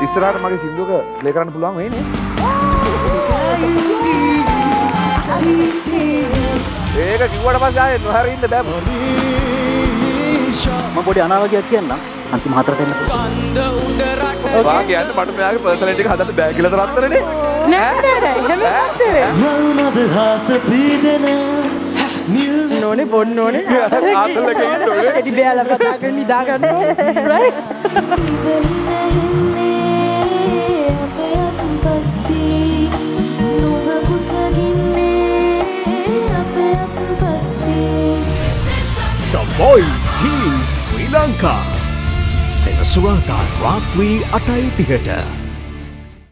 ඉස්සරහට මගේ සින්දුවක ප්ලේ කරන්න පුළුවන් වෙන්නේ. ඒක කිව්වට පස්සේ ආයේ නොහැරී ඉන්න බෑ. මම පොඩි අනාවගයක් කියන්නම්. අන්තිම හතරට එන්න පුළුවන්. වා කියන්නේ මට මෙයාගේ පර්සනැලිටි එක හදන්න බෑ කියලා තරත්තරනේ. නෑ එහෙම යල්මද හාස පීදන නෝනේ බොන්න ඕනේ ආතලක ඉන්න ඕනේ. එඩි බෑලා කතාගෙන නිදා ගන්න right The Voice TV Sri Lanka. සෙනසුරාදා රාත්‍රී 8:30ට